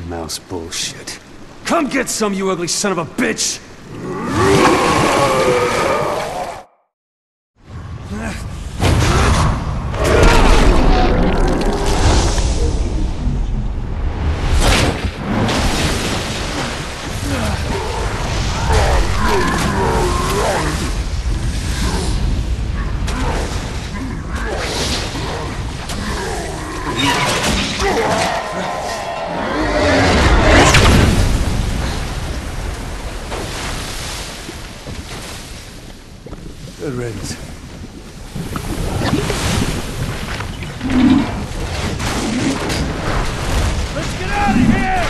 mouse bullshit. Come get some, you ugly son of a bitch! Good riddance. Let's get out of here!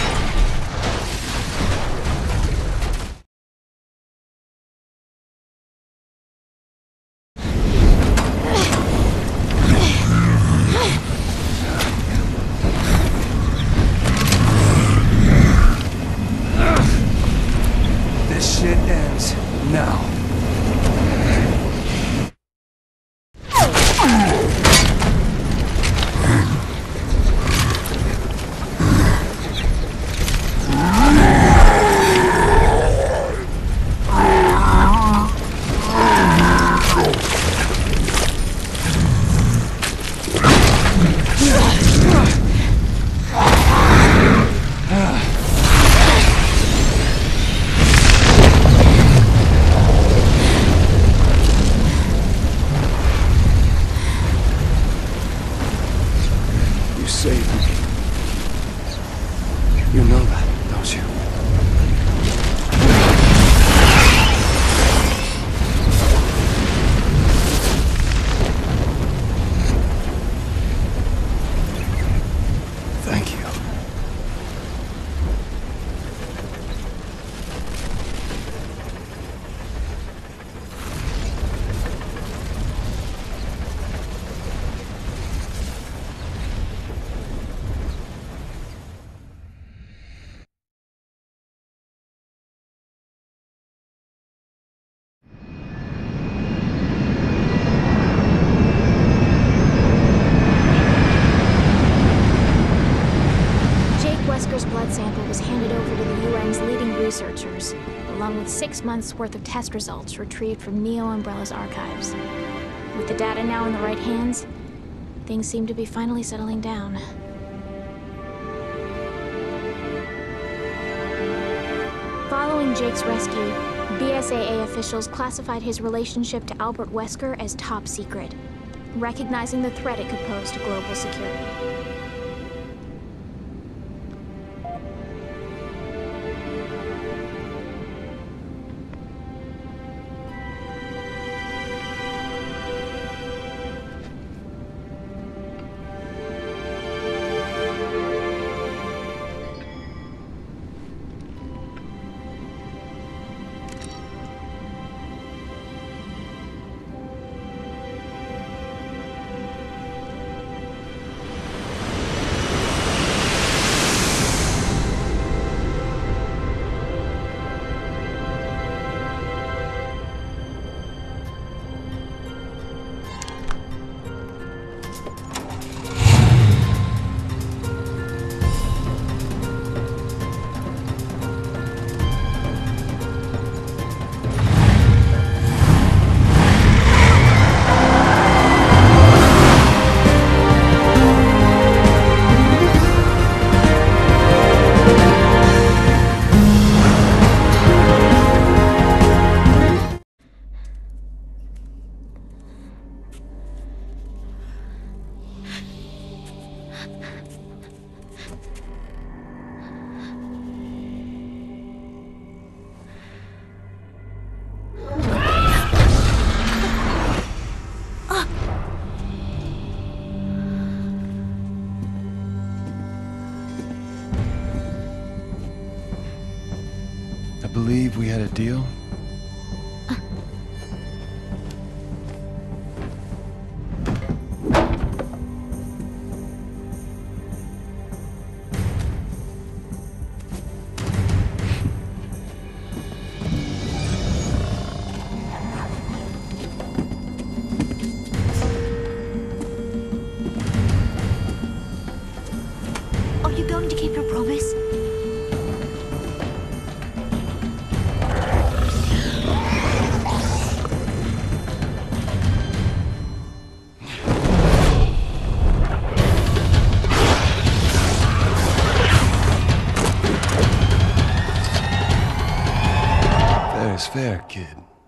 This shit ends now. Saved me. You know that, don't you? Thank you. Wesker's blood sample was handed over to the UN's leading researchers, along with 6 months' worth of test results retrieved from Neo Umbrella's archives. With the data now in the right hands, things seem to be finally settling down. Following Jake's rescue, BSAA officials classified his relationship to Albert Wesker as top secret, recognizing the threat it could pose to global security. I believe we had a deal. Are you going to keep your promise? is fair, kid.